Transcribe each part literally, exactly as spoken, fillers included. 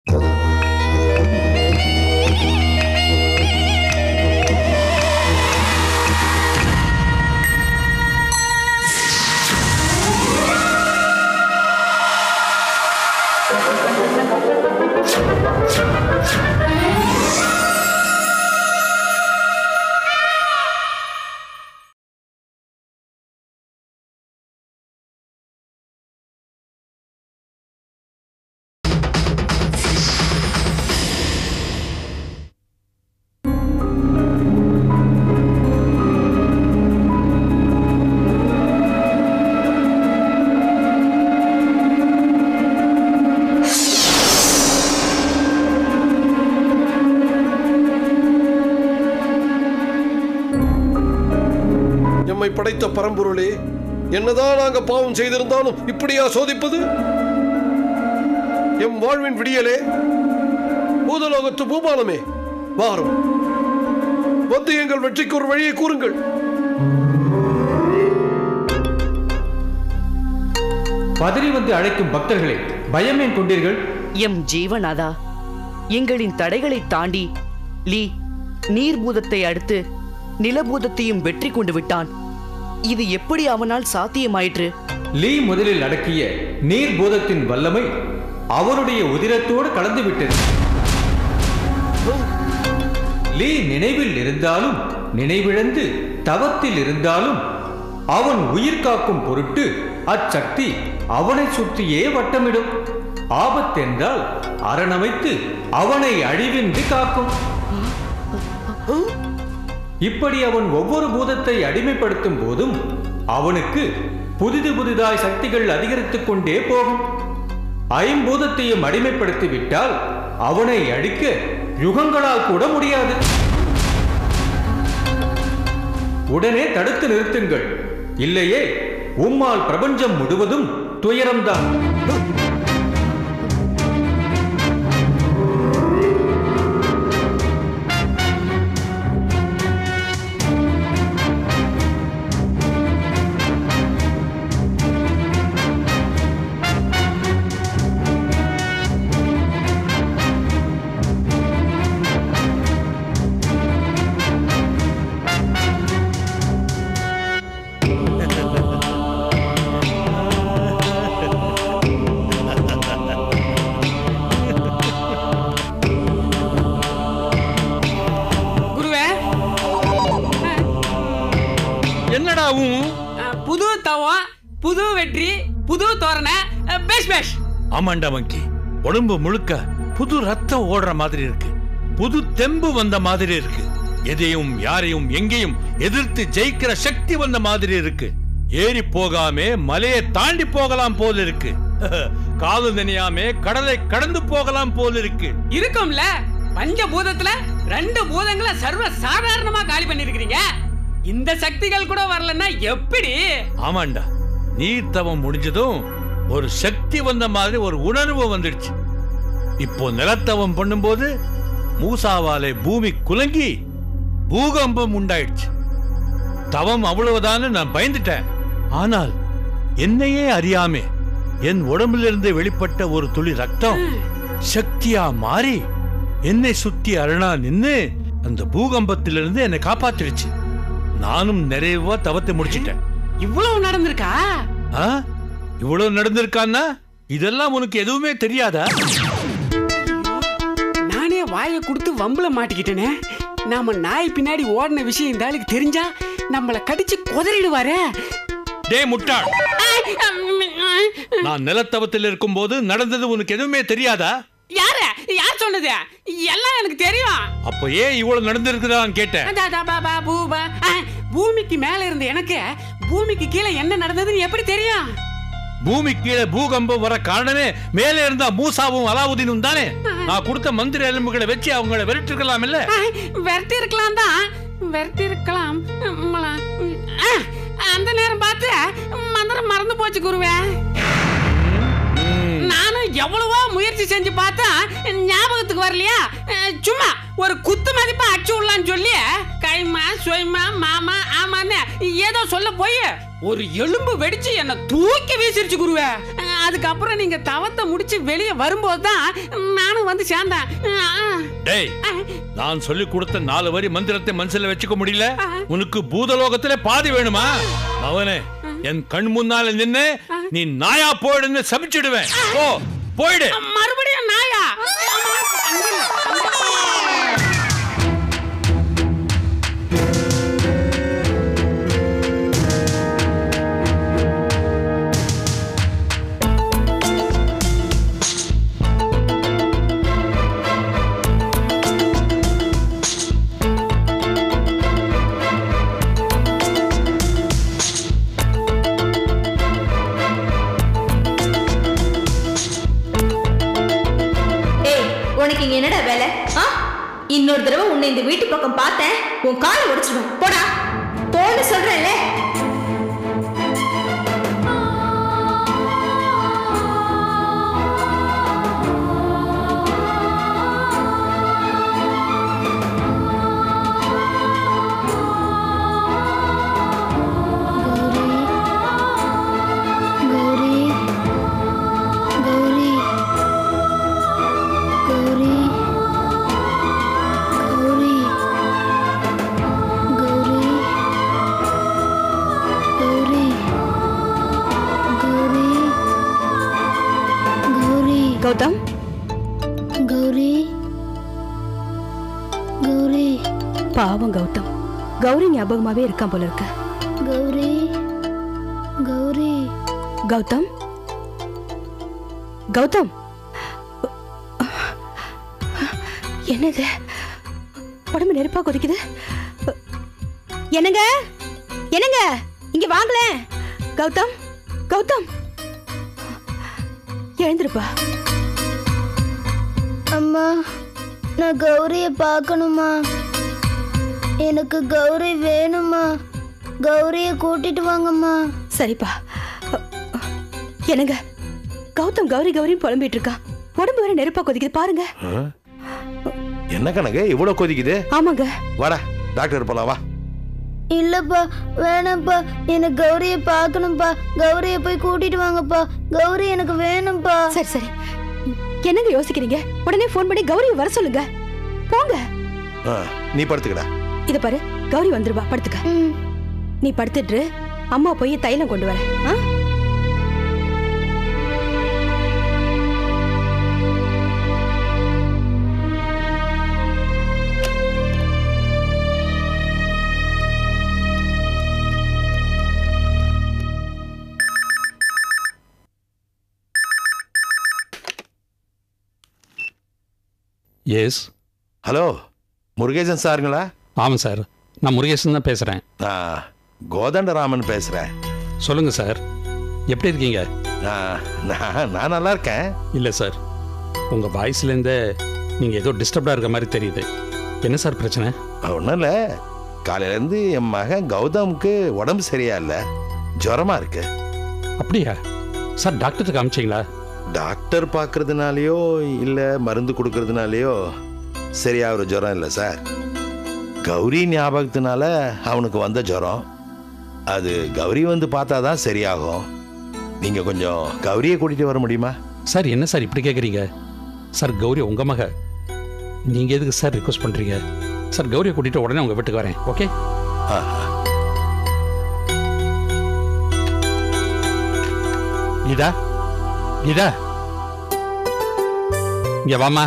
படைத்த பரம்பொருளே, என்னதான் நாங்க பாவம் செய்திருந்தாலும் இப்படியா சோதிப்பது? எம் வாழ்வின் விடியலே, பூதலோகத்து பூபாலமே, வாரும் வந்து எங்கள் வெற்றிக்கு ஒரு வழியை கூறுங்கள். பதறி வந்து அழைக்கும் பக்தர்களே, பயமேன் கொண்டீர்கள்? எம் ஜீவநாதா, எங்களின் தடைகளை தாண்டி லீ நீர்பூதத்தை அடுத்து நிலபூதத்தையும் வெற்றி கொண்டு விட்டான். இது எப்படி அவனால் சாத்தியமாயிற்று? லீ முதலில் அடக்கிய நீர் பூதத்தின் வல்லமை அவருடைய உதிரத்தோடு கலந்து விட்டது. லீ நினைவில் இருந்தாலும் நினைவிழந்து தவத்தில் இருந்தாலும் அவன் உயிர் காக்கும் பொருட்டு அச்சக்தி அவனை சுற்றியே வட்டமிடும். ஆபத்தென்றால் அரணமைத்து அவனை அழிவின்றி காக்கும். இப்படி அவன் ஒவ்வொரு பூதத்தை அடிமைப்படுத்தும் போதும் அவனுக்கு புதிது புதிதாய் சக்திகள் அதிகரித்துக் கொண்டே போகும். ஐம்பூதத்தையும் அடிமைப்படுத்தி விட்டால் அவனை அழிக்க யுகங்களால் கூட முடியாது. உடனே தடுத்து நிறுத்துங்கள், இல்லையே உம்மால் பிரபஞ்சம் முழுவதும் துயரம்தான். புது தவம், புது வெற்றி, புது தோரண, பேஷ் பேஷ். ஆமாண்டா மங்கி, உடம்பு முழுக்க புது ரத்தம் ஓடுற மாதிரி இருக்கு, புது தெம்பு வந்த மாதிரி இருக்கு, எதையும் யாரையும் எங்கேயும் எதிர்த்து ஜெயிக்கிற சக்தி வந்த மாதிரி இருக்கு. ஏறி போகாமே மலையை தாண்டி போகலாம் போல இருக்கு, காது நினையாமே கடலை கடந்து போகலாம் போல இருக்கு. இருக்கும்ல, பஞ்ச பூதத்துல ரெண்டு பூதங்களை சர்வ சாதாரணமா காலி பண்ணிருக்கீங்க. இந்த சக்திகள் கூட வரலன்னா எப்படி? ஆமாண்டா, நீர் தவம் முடிஞ்சதும் ஒரு சக்தி வந்த மாதிரி ஒரு உணர்வு வந்துடுச்சு. இப்போ நிலத்தவம் பண்ணும்போது மூசாவாலே பூமி குலுங்கி பூகம்பம் உண்டாயிடுச்சு. தவம் அவ்வளவுதான்னு நான் பயந்துட்டேன். ஆனால் என்னையே அறியாமே என் உடம்பிலிருந்து வெளிப்பட்ட ஒரு துளி ரத்தம் சக்தியா மாறி என்னை சுத்தி அரணா நின்னு அந்த பூகம்பத்திலிருந்து என்னை காப்பாத்திடுச்சு. நானும் நிறைவா தவத்தை முடிச்சிட்டேன். இவ்வளவு நடந்திருக்கா? இவ்வளவு நடந்திருக்கான்னா இதெல்லாம் உனக்கு எதுவுமே தெரியாதா? நானே வாயை கொடுத்து வம்புல மாட்டிக்கிட்டேனே. நாம நாய் பின்னாடி ஓடின விஷயம் இந்த ஆளுக்கு தெரிஞ்சா நம்மள கடிச்சு கொதறிடுவாரே. டே முட்டாள், நான் நிலத்தவத்தில் இருக்கும் போது நடந்தது உனக்கு எதுவுமே தெரியாதா? யார யார் சொன்னது? எல்லாம் எனக்கு தெரியும். அப்ப ஏன் இவ்வளவு நடந்திருக்குதான்னு கேட்டேன். பூமிக்கு மேல இருந்த எனக்கு பூமிக்கு கீழே என்ன நடந்ததுன்னு எப்படி தெரியும்? பூமி கீழே பூகம்பம் வர காரணமே மேலே இருந்தா மூசாவும் அலாவுதீனும் தானே. நான் கொடுத்த மந்திர எலும்புகளை வச்சு அவங்களை விரட்டிருக்கலாம். இல்ல விரட்டி இருக்கலாம் தான், விரட்டி இருக்கலாம். அந்த நேரம் பார்த்து மந்திரம் மறந்து போச்சு குருவே. நானும் எவ்வளவோ முயற்சி செஞ்சு பார்த்தா ஞாபகத்துக்கு வரலையா. சும்மா ஒரு குத்து மதிப்பா அடிச்சு விடலான்னு சொல்லி கைமா சொய்மா மாமா ஆமான்னு ஏதோ சொல்ல போய் ஒரு எலும்பு வெடிச்சு என்ன தூக்கி வீசிருச்சு குருவே. அதுக்கப்புறம் நீங்க தவத்தை முடிச்சு வெளியே வரும்போது தான் நானும் வந்து சேர்ந்தேன். டேய், நான் சொல்லி கொடுத்த நாலு வரி மந்திரத்தை மனசுல வச்சுக்க முடியல? உனக்கு பூதலோகத்துல பாதி வேணுமா? அவனே, என் கண் முன்னால நின்னு நீ நாயா போயிடுன்னு சபிச்சிடுவேன். ஓ, போயிடு. மறுபடியும் நாயா? என்னடா வேலை? இன்னொரு தடவை உன்னை இந்த வீட்டு பக்கம் பார்த்தேன், உன் காலை உடைச்சிடுவேன். போடா, போன்னு சொல்றேன்ல. கௌதம், கௌரி, கௌரி. பாவம் கௌதம், கௌரி ஞாபகமாவே இருக்கான் போல இருக்கு. கௌரி, கௌரி. கௌதம், கௌதம், என்னது? உடம்பு நெருப்பா கொதிக்குது. என்னங்க, என்னங்க, இங்க வாங்கல. கௌதம், கௌதம், எழுந்திருப்பா. அம்மா, நான் கௌரிய பார்க்கணுமா? எனக்கு கௌரி வேணுமா? கௌரிய கூட்டிட்டு வாங்கம்மா. சரிப்பா. என்னங்க, கௌதம் கௌரி கௌரி புலம்பிட்டு இருக்கா. உடம்பு வேற நெருப்பா கொதிக்குது பாருங்க. என்ன கணக்கு இவ்வளவு கொதிக்குது? ஆமாங்க. வாடா, டாக்டர் போலாம் வா. இல்லப்பா, வேணாம்ப்பா, எனக்கு கௌரிய பார்க்கணும்ப்பா. கௌரிய போய் கூட்டிட்டு வாங்கப்பா. கௌரி எனக்கு வேணும்ப்பா. சரி சரி, என்னங்க யோசிக்கிறீங்க? உடனே போன் பண்ணி கௌரி வர சொல்லுங்க. போங்க. நீ படுத்துக்கடா. இத பாரு, கௌரி வந்துருவா, படுத்துக்க. நீ படுத்துட்டு அம்மா போய் தைலம் கொண்டு வர. எஸ். ஹலோ, முருகேசன் சாருங்களா? ஆமாம் சார், நான் முருகேசன் தான் பேசுகிறேன். நான் கோதண்டராமன் பேசுகிறேன். சொல்லுங்கள் சார், எப்படி இருக்கீங்க? நான் நான் நல்லா இருக்கேன். இல்லை சார், உங்கள் வாய்ஸ்லேருந்தே நீங்கள் ஏதோ டிஸ்டர்ப்டாக இருக்க மாதிரி தெரியுது. என்ன சார் பிரச்சனை? ஒன்றும் இல்லை, காலையிலேருந்து என் மகன் கௌதமுக்கு உடம்பு சரியா இல்லை, ஜுரமாக இருக்கு. அப்படியா சார்? டாக்டருக்கு காமிச்சிங்களா? டாக்டர் பார்க்கறதுனாலையோ இல்லை மருந்து கொடுக்கறதுனாலையோ சரியா ஒரு ஜுரம் இல்லை சார். கௌரி ஞாபகத்தினால அவனுக்கு வந்த ஜுரம். அது கௌரி வந்து பார்த்தா தான் சரியாகும். நீங்கள் கொஞ்சம் கௌரியை கூட்டிகிட்டு வர முடியுமா? சார் என்ன சார் இப்படி கேட்குறீங்க? சார் கௌரி உங்கள் மக, நீங்கள் எதுக்கு சார் ரிக்வஸ்ட் பண்ணுறீங்க? சார் கௌரியை கூட்டிகிட்டு உடனே உங்கள் வீட்டுக்கு வரேன். ஓகே? ஆ. கீதா, கீதா, இங்க வாமா.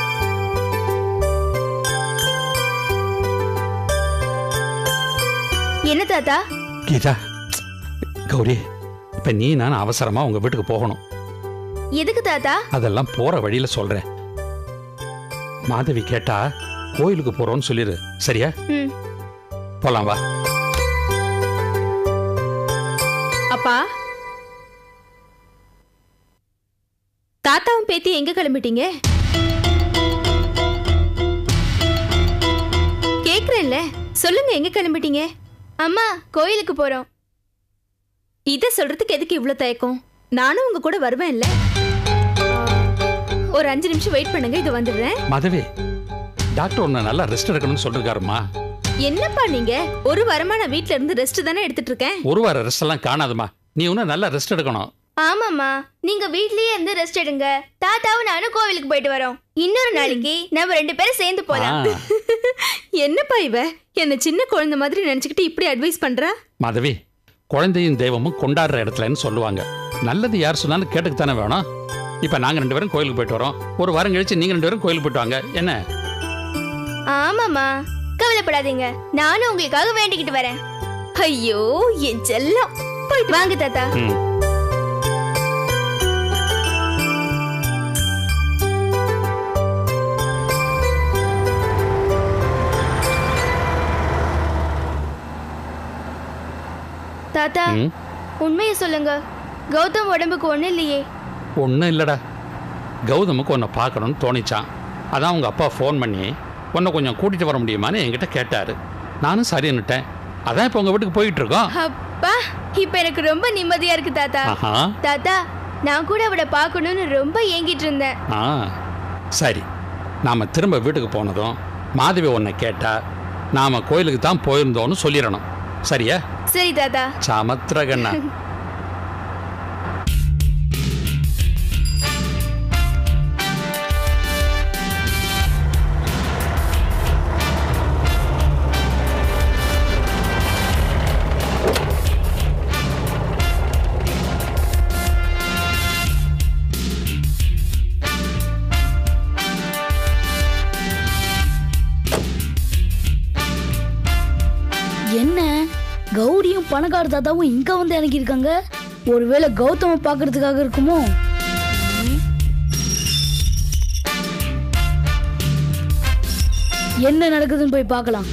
என்ன தாத்தா? கீதா, கௌரி, இப்ப நீ நான் அவசரமா உங்க வீட்டுக்கு போகணும். எதுக்கு தாத்தா? அதெல்லாம் போற வழியில சொல்றேன். மாதவி கேட்டா கோயிலுக்கு போறோம்னு சொல்லிரு, சரியா? போலாம் வா. அப்பா, தாத்தாவும் பேத்தி எங்க கிளம்பிட்டீங்க? கேக்குறேன்ல, சொல்லுங்க, எங்க கிளம்பிட்டீங்க? அம்மா, கோயிலுக்கு போறோம். இத சொல்றதுக்கு எதுக்கு இவ்ளோ தயக்கம்? நானும் உங்க கூட வருவேன்ல. ஒரு அஞ்சு நிமிஷம் வெயிட் பண்ணுங்க, இது வந்துடுறேன். மாதவி, டாக்டர் உன்னை நல்லா ரெஸ்ட் எடுக்கணும்னு சொல்லிருக்காருமா. என்னப்பா நீங்க? ஒரு வாரமா நான் வீட்ல இருந்து ரெஸ்ட் தானே எடுத்துட்டு இருக்கேன். ஒரு வாரம் ரெஸ்ட் எல்லாம் காணாதுமா. நீ ஒன்னும் நல்லா ரெஸ்ட் எடுக்கணும். ஆமாம்மா, நீங்க வீட்லயே இருந்து ரெஸ்ட் எடுங்க. தாத்தாவும் நானும் கோவிலுக்கு போயிட்டு வரோம். இன்னொரு நாளைக்கு நம்ம ரெண்டு பேரும் சேர்ந்து போலாம். என்னப்பா இவ என்ன சின்ன குழந்தை மாதிரி நினைச்சுக்கிட்டு இப்படி அட்வைஸ் பண்ற? மாதவி, குழந்தையும் தெய்வமும் கொண்டாடுற இடத்துலன்னு சொல்லுவாங்க. நல்லது யார் சொன்னாலும் கேட்டுக்குத்தானே வேணும். இப்ப நாங்க ரெண்டு பேரும் கோயிலுக்கு போயிட்டு வரோம். ஒரு வாரம் கழிச்சு நீங்க ரெண்டு பேரும் கோயிலுக்கு போயிட்டு வாங்க. என்ன? ஆமாம்மா, கவலைப்படாதீங்க. நானும் உங்களுக்காக வேண்டிக்கிட்டு வரேன். ஐயோ என் செல்லம், போயிட்டு வாங்க தாத்தா. தாத்தா, உண்மையை சொல்லுங்க. கௌதம் உடம்புக்கு ஒண்ணு இல்லையே? ஒன்றும் இல்லடா. கௌதமுக்கு உன்னை பார்க்கணும்னு தோணிச்சான். அதான் உங்க அப்பா ஃபோன் பண்ணி உன்னை கொஞ்சம் கூட்டிட்டு வர முடியுமான்னு என்கிட்ட கேட்டாரு. நானும் சரின்னுட்டேன். அதான் இப்போ உங்க வீட்டுக்கு போயிட்டு இருக்கோம். அப்பா, இப்ப எனக்கு ரொம்ப நிம்மதியா இருக்கு தாத்தா. ஆஹா. தாத்தா, நான் கூட அவளை பார்க்கணும்னு ரொம்ப ஏங்கிட்டு இருந்தேன். ஆ சரி, நாம திரும்ப வீட்டுக்கு போனதும் மாதவி உன்னை கேட்டா நாம கோயிலுக்கு தான் போயிருந்தோம்னு சொல்லிடணும். சரியா? சரி தாத்தா. சமத்ரகண்ணா. என்ன கௌரியும் பணக்கார தாத்தாவும் இங்க வந்து இறங்கி இருக்காங்க? ஒருவேளை கௌதம பாக்குறதுக்காக இருக்குமோ? என்ன நடக்குதுன்னு போய் பார்க்கலாம்.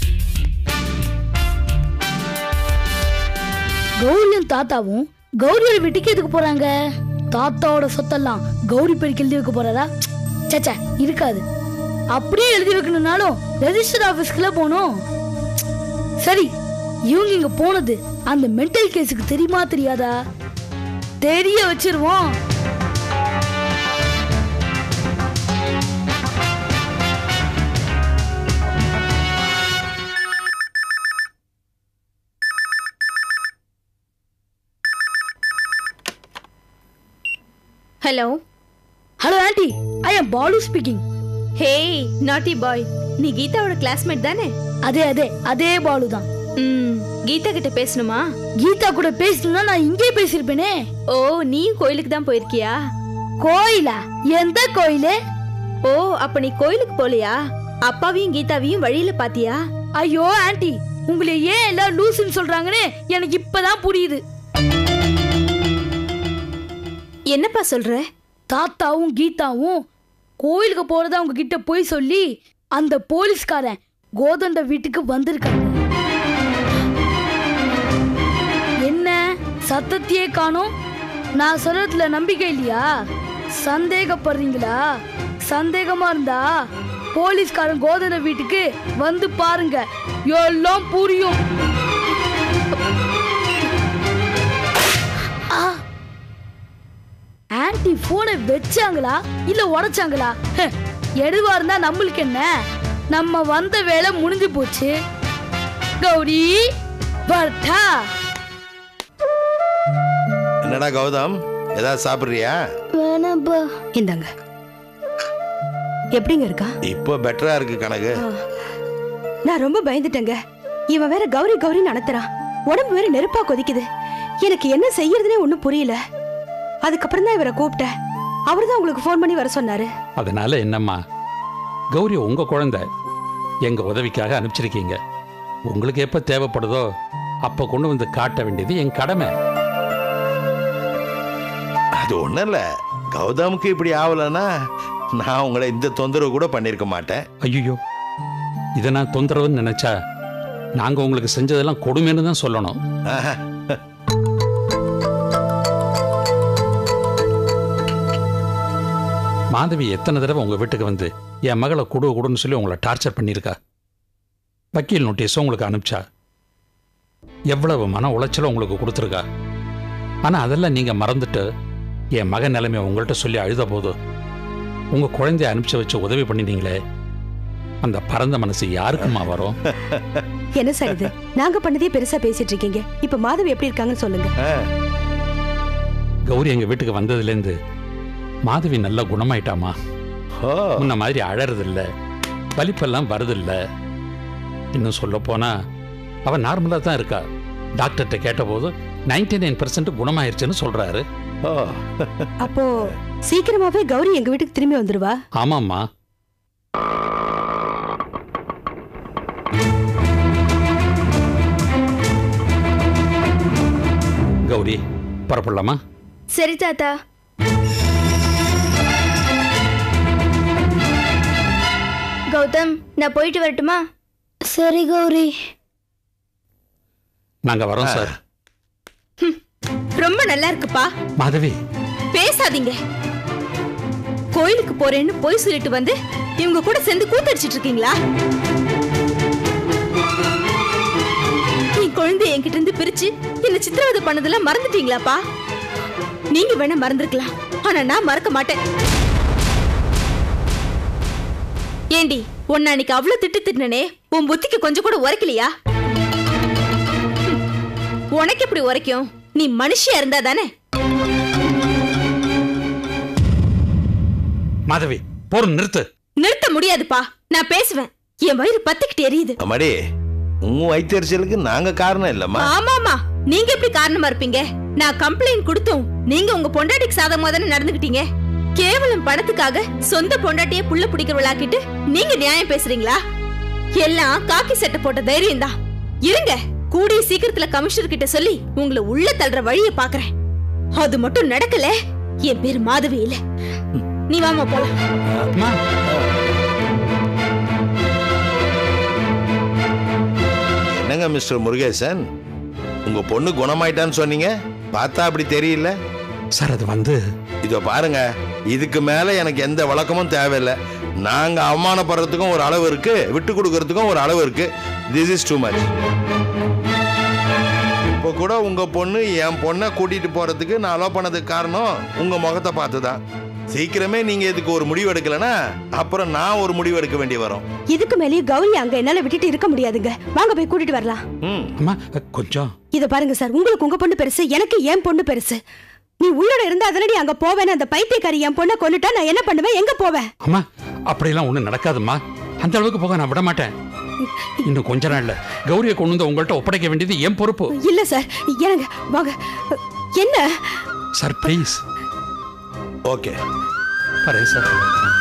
கௌரியும் தாத்தாவும் கௌரியோட வீட்டுக்கு எதுக்கு போறாங்க? தாத்தாவோட சொத்தெல்லாம் கௌரி பேருக்கு எழுதி வைக்க போறாரா? சச்சா, இருக்காது. அப்படியே எழுதி வைக்கணும்னாலும் ரெஜிஸ்டர் ஆபீஸ்க்குள்ள போகணும். சரி, இவங்க இங்க போனது அந்த மென்டல் கேஸுக்கு தெரியுமா தெரியாதா? தெரிய வச்சிருவோம். Hello hello aunty, I am Balu speaking. Hey naughty boy, நீ கீதாவோட கிளாஸ்மேட் தானே? அதே அதே அதே பாலு தான். ம், கீதா கிட்ட பேசணுமா? கீதா கூட பேசணும்னா நான் இங்கே பேசிருப்பேனே. ஓ, நீ கோயிலுக்கு தான் போயிருக்கியா? கோயிலா? எந்த கோயிலு? ஓ, அப்ப நீ கோயிலுக்கு போலையா? அப்பாவையும் கீதாவையும் வழியில பாத்தியா? ஐயோ ஆண்டி, உங்களை ஏன் எல்லாம் லூசுன்னு சொல்றாங்கன்னு எனக்கு இப்பதான் புரியுது. என்னப்பா சொல்ற? தாத்தாவும் கீதாவும் கோயிலுக்கு போறதா உங்க கிட்ட போய் சொல்லி அந்த போலீஸ்காரன் கோதண்ட வீட்டுக்கு வந்திருக்காங்க. என்ன சத்தத்தையே காணோம்? நான் சொல்றதுல நம்பிக்கை இல்லையா? சந்தேகப்படுறீங்களா? சந்தேகமா இருந்தா போலீஸ்காரன் கோதண்ட வீட்டுக்கு வந்து பாருங்க, எல்லாம் புரியும். ஆன்டி போனை வச்சாங்களா இல்ல உடைச்சாங்களா? எதுவா இருந்தா நம்மளுக்கு என்ன? நம்ம வந்த வேலை முடிஞ்சு போச்சு. கௌரி பர்தா. என்னடா கௌதம், ஏதாவது சாப்பிடுறியா? வேணாப்பா. இந்தாங்க. எப்படிங்க இருக்கா? இப்போ பெட்டரா இருக்கு கணக்கு. நான் ரொம்ப பயந்துட்டேங்க. இவன் வேற கௌரி கௌரி நடத்துறான். உடம்பு வேற நெருப்பா கொதிக்குது. எனக்கு என்ன செய்யறதுனே ஒண்ணும் புரியல. அதுக்கப்புறம் தான் இவரை கூப்பிட்டேன். அவர் தான் உங்களுக்கு ஃபோன் பண்ணி வர சொன்னாரு. அதனால என்னம்மா, கௌரி உங்க குழந்தை, எங்க உதவிக்காக அனுப்பிச்சிருக்கீங்க. உங்களுக்கு எப்ப தேவைப்படுதோ அப்ப கொண்டு வந்து காட்ட வேண்டியது என் கடமை. அது ஒண்ணும் இல்ல, கௌதமுக்கு இப்படி ஆகலன்னா நான் உங்களை இந்த தொந்தரவு கூட பண்ணிருக்க மாட்டேன். ஐயோ, இதை நான் தொந்தரவுன்னு நினைச்சா நாங்க உங்களுக்கு செஞ்சதெல்லாம் கொடுமைன்னு தான் சொல்லணும். மாதவி எத்தனை தடவை உங்க வீட்டுக்கு வந்து என் மகளை கொடு கொடுன்னு சொல்லி உங்களை டார்ச்சர் பண்ணியிருக்கா. வக்கீல் நோட்டீஸும் உங்களுக்கு அனுப்பிச்சா. எவ்வளவு மன உளைச்சலும் உங்களுக்கு கொடுத்துருக்கா. ஆனா அதெல்லாம் நீங்க மறந்துட்டு என் மகன் நிலைமையை உங்கள்கிட்ட சொல்லி அழுத போது உங்க குழந்தைய அனுப்பிச்சு வச்சு உதவி பண்ணினீங்களே, அந்த பரந்த மனசு யாருக்குமா வரும்? என்ன சார் இது? நாங்க பண்ணதே பெருசா பேசிட்டு இருக்கீங்க. இப்ப மாதவி எப்படி இருக்காங்கன்னு சொல்லுங்க. கௌரி எங்க வீட்டுக்கு வந்ததுலேருந்து மாதவி நல்லா குணமாயிட்டாமா. முன்ன மாதிரி அழறதில்ல, வலிப்பெல்லாம் வருதில்ல. இன்னும் சொல்ல போனா அவன் நார்மலா தான் இருக்கா. டாக்டர்கிட்ட கேட்டபோது நைன்டி நைன் பர்சன்ட் குணமாயிருச்சுன்னு சொல்றாரு. அப்போ சீக்கிரமாவே கௌரி எங்க வீட்டுக்கு திரும்பி வந்துருவா? ஆமாம்மா. கௌரி புறப்படலாமா? சரி தாத்தா. கௌதம், நான் போயிட்டு வரட்டுமா? சரி கௌரி. நாங்க வரோம் சார். ரொம்ப நல்லா இருக்குப்பா. மாதவி பேசாதீங்க. கோயிலுக்கு போறேன்னு போய் சொல்லிட்டு வந்து இவங்க கூட சேர்ந்து கூத்தடிச்சிட்டு இருக்கீங்களா? என் குழந்தை என்கிட்ட இருந்து பிரிச்சு என்ன சித்திரவதை பண்ணதெல்லாம் மறந்துட்டீங்களாப்பா? நீங்க வேணா மறந்துருக்கலாம், ஆனா நான் மறக்க மாட்டேன். ஏண்டி, உன்ன அன்னைக்கு அவ்வளவு திட்டு திட்டினே, உன் புத்திக்கு கொஞ்சம் கூட உரைக்கலையா? உனக்கு எப்படி உரைக்கும்? நீ மனுஷியா இருந்தா தானே. மாதவி போற நிறுத்து. நிறுத்த முடியாதுப்பா, நான் பேசுவேன். என் வயிறு பத்திக்கிட்டு எரியுது. அம்மாடி, உங்க வயிற்றுச்சலுக்கு நாங்க காரணம் இல்லம்மா. ஆமாமா, நீங்க எப்படி காரணமா இருப்பீங்க? நான் கம்ப்ளைண்ட் கொடுத்தும் நீங்க உங்க பொண்டாட்டிக்கு சாதகமா தானே நடந்துக்கிட்டீங்க. கேவலம் பணத்துக்காக சொந்த பொண்டாட்டியே புள்ள பிடிக்கிறவளாக்கிட்டு நீங்க நியாயம் பேசுறீங்களா? எல்லாம் காக்கி சட்டை போட்ட தைரியம் தான். இருங்க, கூடிய சீக்கிரத்துல கமிஷனர் கிட்ட சொல்லி உங்களை உள்ள தள்ளுற வழியை பாக்குறேன். அது மட்டும் நடக்கல, என் பேரு மாதவி இல்ல. நீ வாமா போலாம். என்னங்க மிஸ்டர் முருகேசன், உங்க பொண்ணு குணமாயிட்டான்னு சொன்னீங்க, பார்த்தா அப்படி தெரியல சார். அது வந்து இதோ பாருங்க, இதுக்கு மேல எனக்கு எந்த வழக்கமும் தேவையில்லை. நாங்க அவமானப்படுறதுக்கும் ஒரு அளவு இருக்கு, விட்டு கொடுக்கறதுக்கும் ஒரு அளவு இருக்கு. This is too much. இப்போ கூட உங்க பொண்ணு என் பொண்ணை கூட்டிட்டு போறதுக்கு நான் அலோ பண்ணதுக்கு காரணம் உங்க முகத்தை பார்த்துதான். சீக்கிரமே நீங்க இதுக்கு ஒரு முடிவு எடுக்கலனா அப்புறம் நான் ஒரு முடிவு எடுக்க வேண்டி வரும். இதுக்கு மேலே கௌரி அங்க என்னால விட்டுட்டு இருக்க முடியாதுங்க. வாங்க போய் கூட்டிட்டு வரலாம். அம்மா கொஞ்சம் இத பாருங்க சார், உங்களுக்கு உங்க பொண்ணு பெருசு, எனக்கு என் பொண்ணு பெருசு. நீ உள்ளோட இருந்தா அதனடி அங்க போவேன். அந்த பைத்தியக்காரி என் பொண்ணை கொன்னுட்டா நான் என்ன பண்ணுவேன்? எங்க போவேன்? அம்மா அப்படியெல்லாம் ஒண்ணு நடக்காதும்மா. அந்த அளவுக்கு போக நான் விட மாட்டேன். இன்னும் கொஞ்ச நாள்ல கௌரியை கொண்டு வந்து உங்கள்கிட்ட ஒப்படைக்க வேண்டியது என் பொறுப்பு. இல்ல சார், ஏங்க வாங்க. என்ன சார் ப்ளீஸ். ஓகே வரேன் சார்.